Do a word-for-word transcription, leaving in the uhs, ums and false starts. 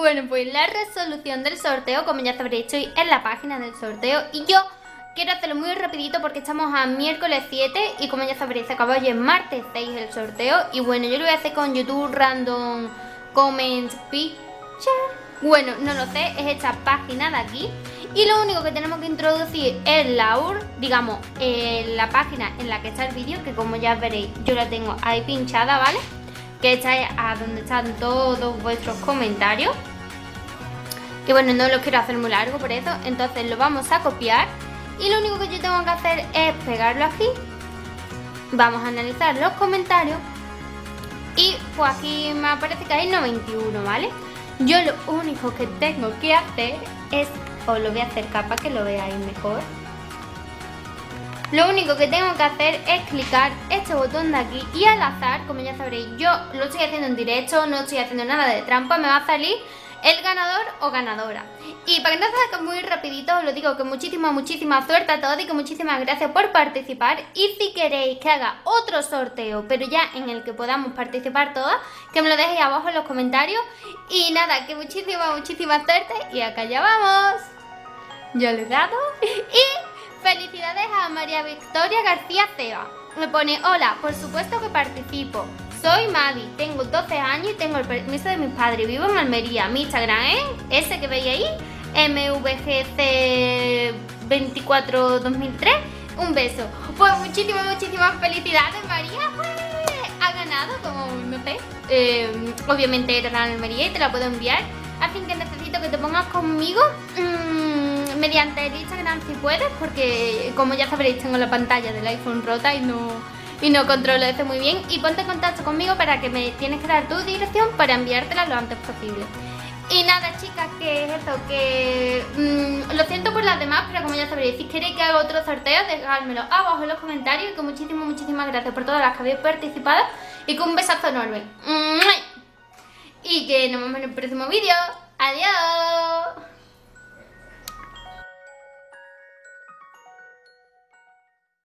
Bueno, pues la resolución del sorteo, como ya sabréis, estoy en la página del sorteo y yo quiero hacerlo muy rapidito porque estamos a miércoles siete y como ya sabréis, se acabó hoy en martes seis el sorteo. Y bueno, yo lo voy a hacer con YouTube Random Comment Picture. Bueno, no lo sé, es esta página de aquí. Y lo único que tenemos que introducir es la U R L, digamos, en la página en la que está el vídeo, que como ya veréis, yo la tengo ahí pinchada, ¿vale? Que esta es a donde están todos vuestros comentarios. Y bueno, no lo quiero hacer muy largo por eso, entonces lo vamos a copiar. Y lo único que yo tengo que hacer es pegarlo aquí. Vamos a analizar los comentarios. Y pues aquí me aparece que hay noventa y uno, ¿vale? Yo lo único que tengo que hacer es, os lo voy a acercar para que lo veáis mejor. Lo único que tengo que hacer es clicar este botón de aquí y al azar, como ya sabréis, yo lo estoy haciendo en directo, no estoy haciendo nada de trampa, me va a salir el ganador o ganadora. Y para que no se haga muy rapidito, os lo digo que muchísima, muchísima suerte a todos y que muchísimas gracias por participar. Y si queréis que haga otro sorteo, pero ya en el que podamos participar todas, que me lo dejéis abajo en los comentarios. Y nada, que muchísima, muchísima suerte y acá ya vamos. Yo le he dado y felicidades a María Victoria García Ceba. Me pone, hola, por supuesto que participo. Soy Madi, tengo doce años y tengo el permiso de mis padres. Vivo en Almería. Mi Instagram es ese que veis ahí, M V G C veinticuatro dos mil tres. Un beso. Pues muchísimas, muchísimas felicidades, María. Pues, ha ganado, como no sé. Eh, obviamente era en Almería y te la puedo enviar. Así que necesito que te pongas conmigo mmm, mediante el Instagram si puedes, porque como ya sabréis tengo la pantalla del iPhone rota y no... y no controlo esto muy bien. Y ponte en contacto conmigo para que me tienes que dar tu dirección para enviártela lo antes posible. Y nada, chicas, que es eso, que mmm, lo siento por las demás, pero como ya sabréis, si queréis que haga otro sorteo, dejádmelo abajo en los comentarios. Y que muchísimas, muchísimas gracias por todas las que habéis participado. Y que un besazo enorme. Y que nos vemos en el próximo vídeo. Adiós.